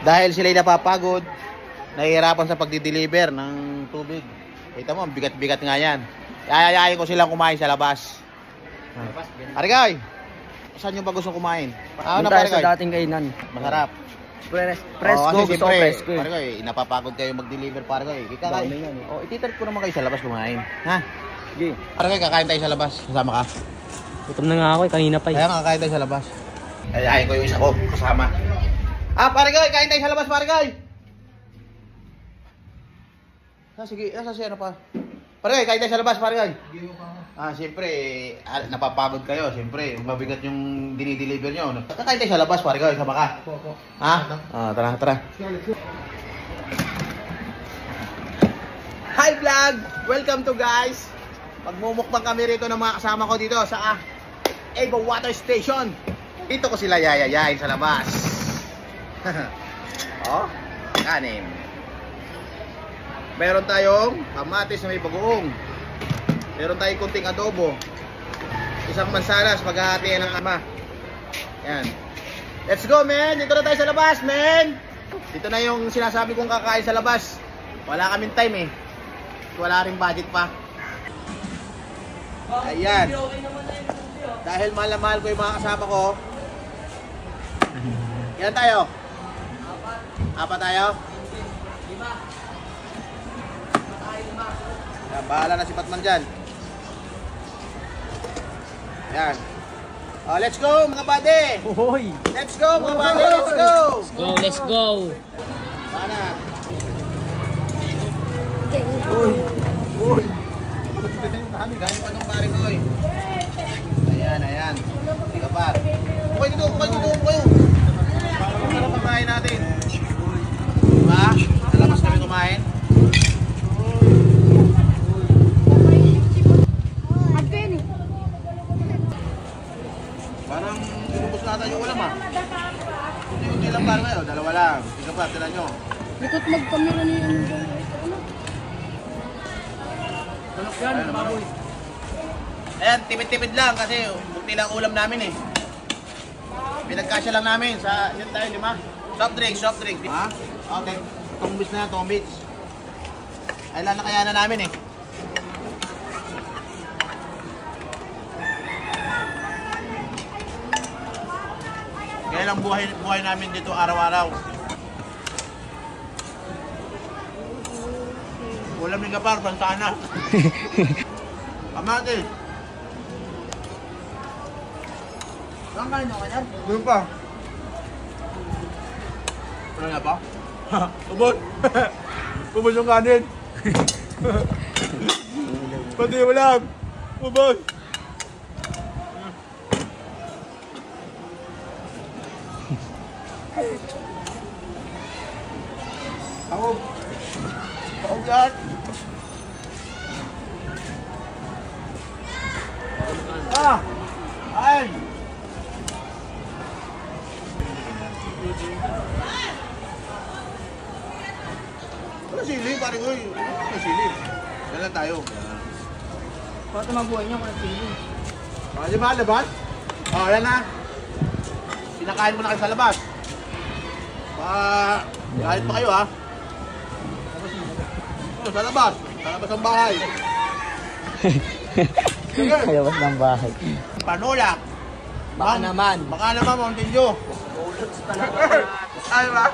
Dahil sila'y napapagod, nahihirapan sa pagdi-deliver ng tubig. Kita mo, bigat-bigat nga yan. Ayayain ko silang kumain sa labas. Parigay, saan nyo ba gusto kumain? Ano tayo sa dating kainan. Masarap. Presko, gusto ko presko eh. Parigay, napapagod kayo mag-deliver, Parigay. Kakain. Ititrip ko naman kayo sa labas kumain. Ha? Sige. Parigay, kakain tayo sa labas. Kasama ka? Gutom na nga ako eh, kanina pa eh. Kaya kakain tayo sa labas. Ayayain ko yung isa ko, kasama. Parigay, kain tayo sa labas, Parigay! Sige, si ano pa? Parigay, kain tayo sa labas, Parigay. Siyempre, napapagod kayo. Siyempre, mabigat yung dinideliver nyo. Kakain tayo sa labas, Parigay, sama ka. Tara. Hi vlog! Welcome to guys! Magmumukbang kami rito ng mga kasama ko dito sa Eva Water Station. Dito ko sila yayayain sa labas. Kanin. Meron tayong kamatis na may bagoong. Meron tayong kunting adobo. Isang mansanas, maghahatian ng ama. Yan. Let's go, man! Dito na tayo sa labas, man! Dito na yung sinasabi kong kakain sa labas. Wala kaming time eh. Wala rin budget pa. Ayan. Dahil mahal na mahal ko yung mga kasama ko. Ilan tayo? Apat tayo? Lima. Bahala na si Patman dyan. Ayan. Let's go mga buddy. Let's go mga buddy. Let's go. Sana. Galing pa ng pare ko eh. Ayan. Tiga par. Ukay dito. Para pagkain natin. Diba? Nalabas kami kumain. Parang inubos natin yung ulam Kunti-kunti lang para kayo. Dalawa lang. Tiga par, tila nyo. Likot mag-camera niya. Ayan, tipid-tipid lang kasi bukti lang ulam namin eh. Pinagkasya lang namin sa yun tayo 5. Soft drink. Okay. Tumbis na yan, tumbis. Ay lalakayanan namin eh. Kaya lang buhay namin dito araw-araw. Ulam ni Gapar, bantana. Kamatis. Saan kain nyo kanyan? Doon pa. Ano nga pa? Ubod! Ubod yung kanin! Pati ulam! Ubod! Ako dyan! Ayan! Wala sili, pare ko. Wala sili. Yan lang tayo. Para mabuhay niya kung nagpili. Di ba, labas? Yan na. Pinakain mo na kayo sa labas. Galit pa kayo, ha? Sa labas. Sa labas ng bahay. Sa labas ng bahay. Panulak. Baka naman, Mountain Dew. Ay ba?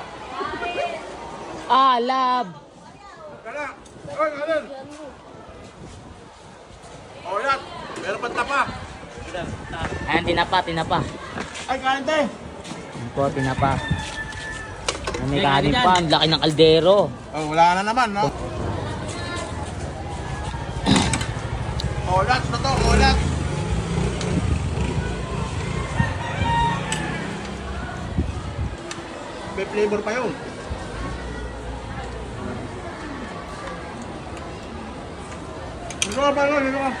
lab. Kala. Kanan. Yan. Meron pang tapa. Ayan, tinapa. Ay, kanan tayo. Ayan po, tinapa. May kanin pa, ang laki ng kaldero. Wala na naman, no? Olat na to, olat. May flavor pa yun. Dito ka pa yun, dito ka.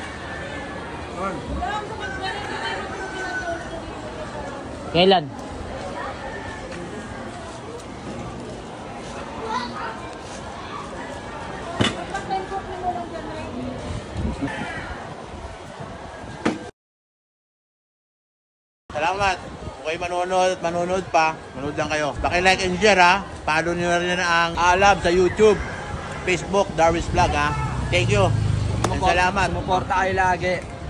Kailan? Salamat. Okay kayo manonood pa, manood lang kayo. Paki-like and share ha. Follow nyo na rin ang Alab sa YouTube, Facebook, Darwin's Vlog ha. Thank you. And salamat. Sumuporta kayo lagi.